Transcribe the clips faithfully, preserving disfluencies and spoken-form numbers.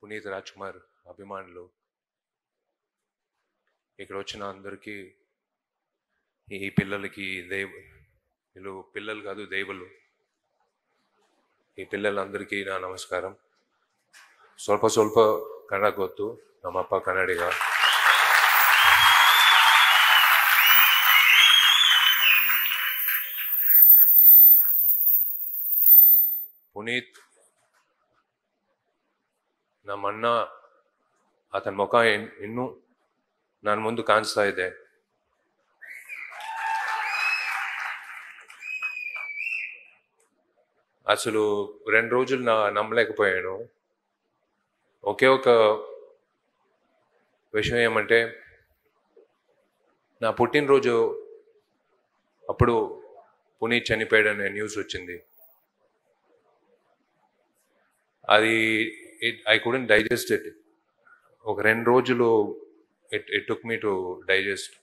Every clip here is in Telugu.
పునీత్ రాజ్ కుమార్ అభిమానులు, ఇక్కడ వచ్చిన అందరికీ, ఈ పిల్లలకి దేవ వీళ్ళు పిల్లలు కాదు దేవుళ్ళు, ఈ పిల్లలందరికీ నా నమస్కారం. ಸ್ವಲ್ಪ ಸ್ವಲ್ಪ ಕನ್ನಡ ಗೊತ್ತು, ನಮ್ಮಪ್ಪ ಕನ್ನಡಿಗ. ಪುನೀತ್ ನಮ್ಮಣ್ಣ, ಆತನ ಮುಖ ಇನ್ನೂ ನನ್ನ ಮುಂದೆ ಕಾಣಿಸ್ತಾ ಇದೆ. అసలు రెండు రోజులు నా నమ్మలేకపోయాను. ఒకే ఒక విషయం ఏమంటే, నా పుట్టినరోజు అప్పుడు పునీత్ చనిపోయాడనే న్యూస్ వచ్చింది. అది it I couldn't digest it. ఒక రెండు రోజులు it it took me to digest.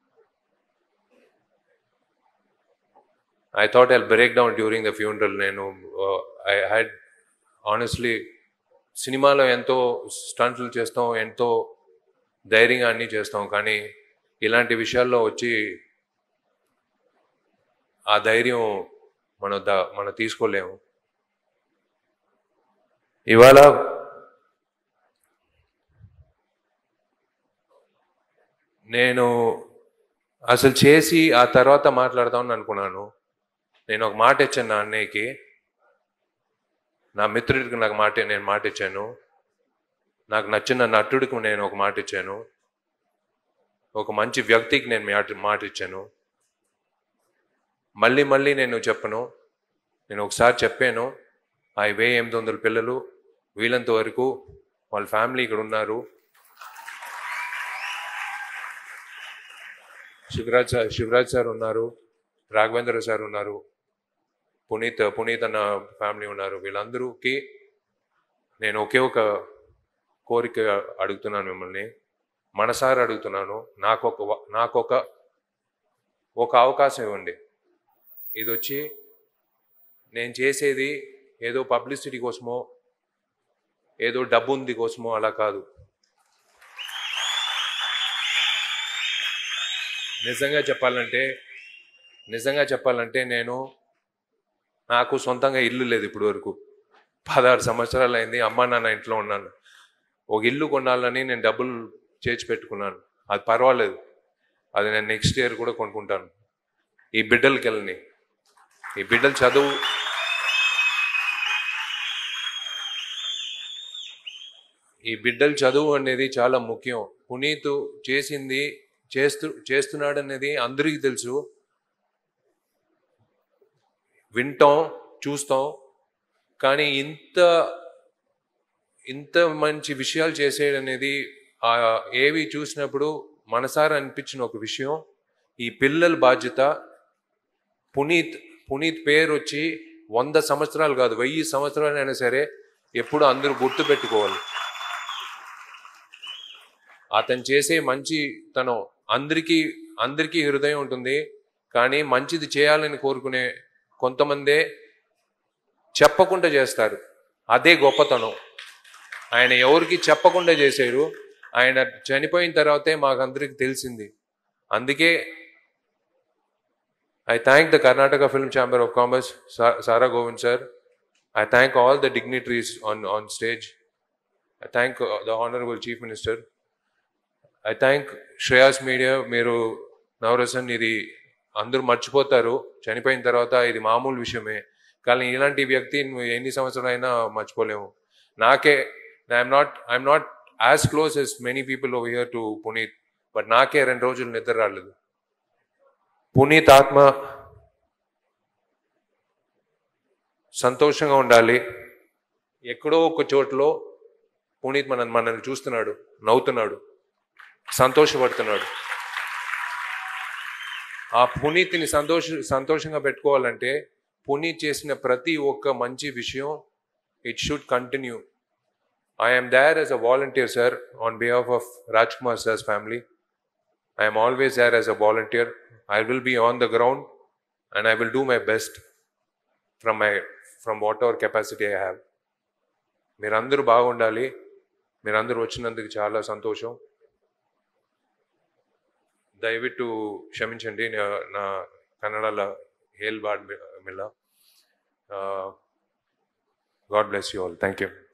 I thought I'll break down during the funeral. నేను I had honestly, సినిమాలో ఎంతో స్టంట్లు చేస్తాం, ఎంతో ధైర్యంగా అన్నీ చేస్తాం, కానీ ఇలాంటి విషయాల్లో వచ్చి ఆ ధైర్యం మనం దా మనం తీసుకోలేము. ఇవాళ నేను అసలు చేసి ఆ తర్వాత మాట్లాడదామని అనుకున్నాను. నేను ఒక మాట ఇచ్చాను నా అన్నయ్యకి, నా మిత్రుడికి నాకు మాట నేను మాట ఇచ్చాను, నాకు నచ్చిన నటుడికి నేను ఒక మాట ఇచ్చాను, ఒక మంచి వ్యక్తికి నేను మాట ఇచ్చాను. మళ్ళీ మళ్ళీ నేను చెప్పను. నేను ఒకసారి చెప్పాను, ఆ వెయ్యి ఎనిమిది వందల పిల్లలు వీళ్ళంత వరకు వాళ్ళ ఫ్యామిలీ ఇక్కడ ఉన్నారు. శివరాజ్ సార్ శివరాజ్ సార్ ఉన్నారు, రాఘవేంద్ర సార్ ఉన్నారు, పునీత్ పునీత్ అన్న ఫ్యామిలీ ఉన్నారు. వీళ్ళందరికీ నేను ఒకే ఒక కోరిక అడుగుతున్నాను, మిమ్మల్ని మనసారా అడుగుతున్నాను. నాకు ఒక నాకు ఒక ఒక అవకాశం ఇవ్వండి. ఇది వచ్చి నేను చేసేది ఏదో పబ్లిసిటీ కోసమో ఏదో డబ్బు ఉంది కోసమో అలా కాదు. నిజంగా చెప్పాలంటే నిజంగా చెప్పాలంటే నేను నాకు సొంతంగా ఇల్లు లేదు ఇప్పుడు వరకు. పదహారు సంవత్సరాలు అయింది, అమ్మ నాన్న ఇంట్లో ఉన్నాను. ఒక ఇల్లు కొనాలని నేను డబ్బులు చేర్చి పెట్టుకున్నాను. అది పర్వాలేదు, అది నేను నెక్స్ట్ ఇయర్ కూడా కొనుక్కుంటాను. ఈ బిడ్డలకి వెళ్ళని ఈ బిడ్డల చదువు ఈ బిడ్డల చదువు అనేది చాలా ముఖ్యం. పునీత్ చేసింది చేస్తూ చేస్తున్నాడు అనేది అందరికీ తెలుసు. వింటాం, చూస్తాం, కానీ ఇంత ఇంత మంచి విషయాలు చేసేయడనేది ఏవి చూసినప్పుడు మనసారా అనిపించిన ఒక విషయం. ఈ పిల్లల బాధ్యత. పునీత్ పునీత్ పేరు వచ్చి వంద సంవత్సరాలు కాదు, వెయ్యి సంవత్సరాలు అయినా సరే ఎప్పుడు అందరూ గుర్తు పెట్టుకోవాలి. అతను చేసే మంచితనం అందరికీ అందరికీ హృదయం ఉంటుంది, కానీ మంచిది చేయాలని కోరుకునే కొంతమందే చెప్పకుండా చేస్తారు. అదే గొప్పతనం. ఆయన ఎవరికి చెప్పకుండా చేశారు. ఆయన చనిపోయిన తర్వాతే మాకందరికి తెలిసింది. అందుకే I thank the Karnataka Film Chamber of Commerce, Sara Govind sir. I thank all the dignitaries on, on stage. I thank uh, the Honorable Chief Minister. I thank Shreyas Media. మీరు నవరసన్, ఇది అందరూ మర్చిపోతారు చనిపోయిన తర్వాత, ఇది మామూలు విషయమే, కానీ ఇలాంటి వ్యక్తి ఎన్ని సంవత్సరాలైనా మర్చిపోలేము. నాకే I'm not I'm not as close as many people over here to Puneeth, but నాకే రెండు రోజులు నిద్ర రాలేదు. పునీత్ ఆత్మ సంతోషంగా ఉండాలి. ఎక్కడో ఒక చోట్లో పునీత్ మన మనల్ని చూస్తున్నాడు, నవ్వుతున్నాడు, సంతోషపడుతున్నాడు. ఆ పునీత్ని సంతోష సంతోషంగా పెట్టుకోవాలంటే పునీత్ చేసిన ప్రతి ఒక్క మంచి విషయం it should continue. I am there as a volunteer, sir, on behalf of Rajkumar sir's family. I am always there as a volunteer. I will be on the ground and I will do my best from my from whatever capacity I have. మీరందరూ బాగుండాలి. మీరందరూ వచ్చినందుకు చాలా సంతోషం. దయవిಟ್ಟು క్షమించండి నా- నా కన్నడలో హేల్ బాడ్ మిల్ల. God bless you all. Thank you.